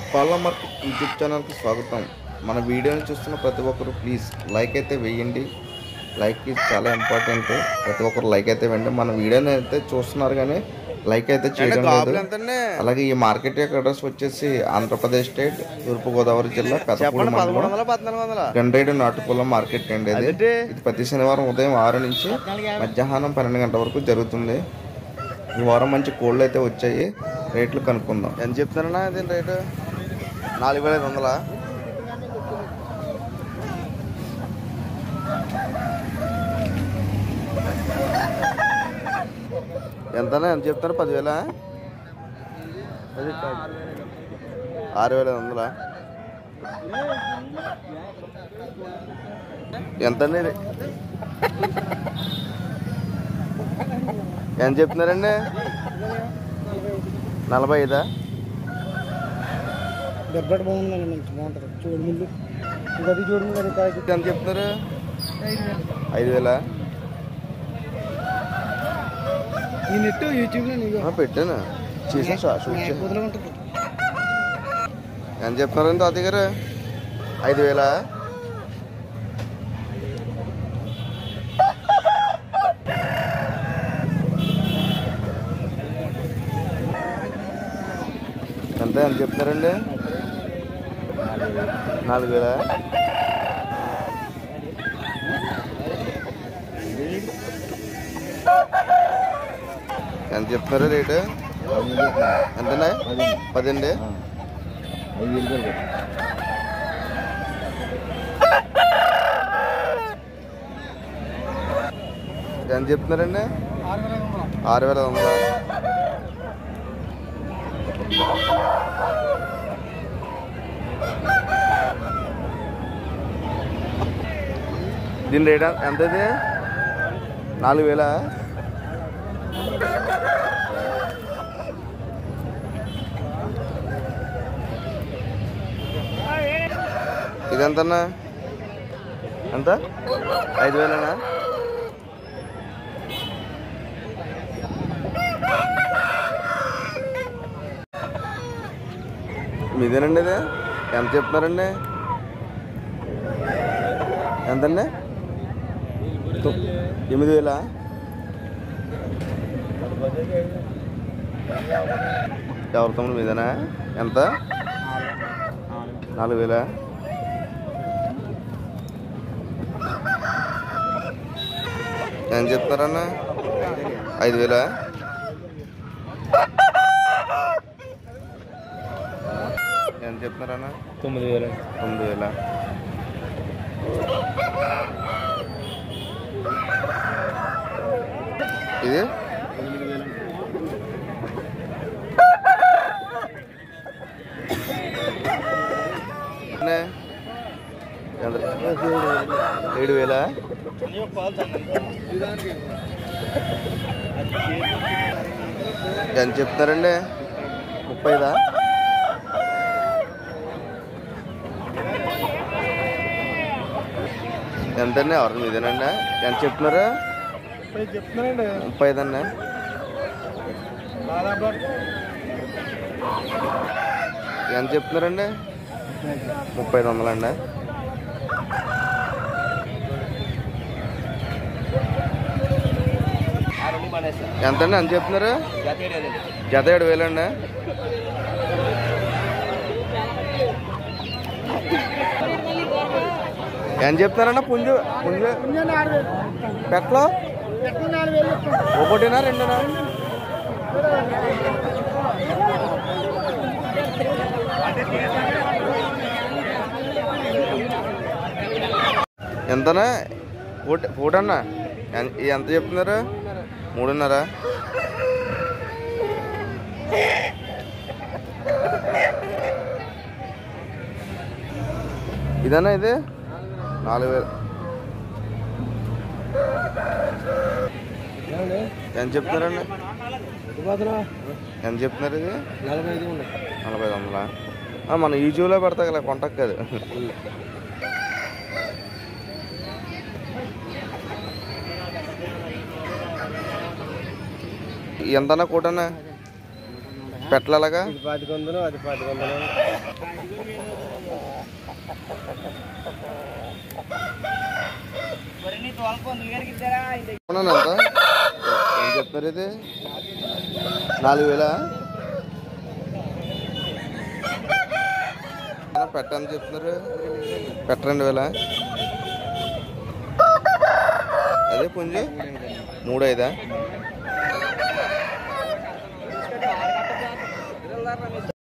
పాల market YouTube ఛానల్కి స్వాగతం. మన వీడియోని చూస్తున్న ప్రతి ఒక్కరు ప్లీజ్ లైక్ అయితే వేయండి. లైక్ చాలా ఇంపార్టెంట్. ప్రతి ఒక్కరు లైక్ అయితే వేయండి. మన వీడియోని అయితే చూస్తున్నారు కానీ లైక్ అయితే చేయడం లేదు. అలాగే ఈ మార్కెట్ యొక్క అడ్రస్ వచ్చేసి ఆంధ్రప్రదేశ్ స్టేట్, తూర్పుగోదావరి జిల్లా, పెద్దపూడి మండలం, గండ్రేడు నాటుకోళ్ళ మార్కెట్ అండి. ఇది ప్రతి శనివారం ఉదయం 6 నుంచి మధ్యాహ్నం 12 గంటల వరకు జరుగుతుంది. ఈ వారం మంచి కోళ్ళు అయితే వచ్చాయి. రేట్లు కనుక్కుందాం. ఎంత చెప్తున్నారన్నా దీని రేటు? 4500. ఎంతనా? ఎంత చెప్తారు? 10,000? 6,500. ఎంతండి? ఎంత చెప్తున్నారండి? 45. దెబ్బటి బాగుందండి, బాగుంటుంది. చూడు ముందు అది చూడు. ఎంత చెప్తున్నారు? 5,000. ఈ నెట్ యూట్యూబ్లో పెట్టాను, చేసాను, షూట్. ఉంటుంది. ఎంత చెప్తున్నారండి తాతయ్య గారు? 5,000. ఎంత చెప్తున్నారండి? 4,000. ఎంత చెప్తున్నారు రేటు? ఎంతన్నా? 10 అండి. ఎంత చెప్తున్నారండి? 6,500. దీని రేట్ ఎంత? ఇది 4,000. ఇదెంతన్నా? ఎంత? 5,000నా? మీదేనండి ఇది? ఎంత చెప్తున్నారండి? ఎంతండి? 8,000. ఎవరి తమ్ముడు మీదేనా? ఎంత? 4,000. ఏం చెప్తున్నారన్నా? 5,000. ఎంత చెప్తున్నారన్నా? 9,000. 9,000. ఇది ఎంత? 7,000. ఎంత చెప్తున్నారండి? 30. ఎంతండి? ఎవరి మీదేనండి? ఎంత చెప్తున్నారు? 35 అండి. ఎంత చెప్తున్నారండి? 3,500 అండి. ఎంతండి? ఎంత చెప్తున్నారు? జత 7,000 అండి. ఎంత చెప్తున్నారన్నా? పుంజు పెట్టలో ఒకటినా 2నా? ఎంతనా? ఒకటన్నా? ఎంత చెప్తున్నారు? 3.5. ఇదన్నా? ఇది 4,000. ఎంత చెప్తున్నారండి? ఎంత చెప్తున్నారు? ఇది 4,500. మన యూట్యూబ్లో పెడతా కదా, కొంటకు కాదు. ఎంతన్నా? కోటన్నా? పెట్టలాగా ఇది 2500 అది 2500. అవునా ఎంత ఏం చెప్తారు ఇది 4000 పెట్టని చెప్తున్నారు పెట్ట 2000 అదే పుంజు 3,500.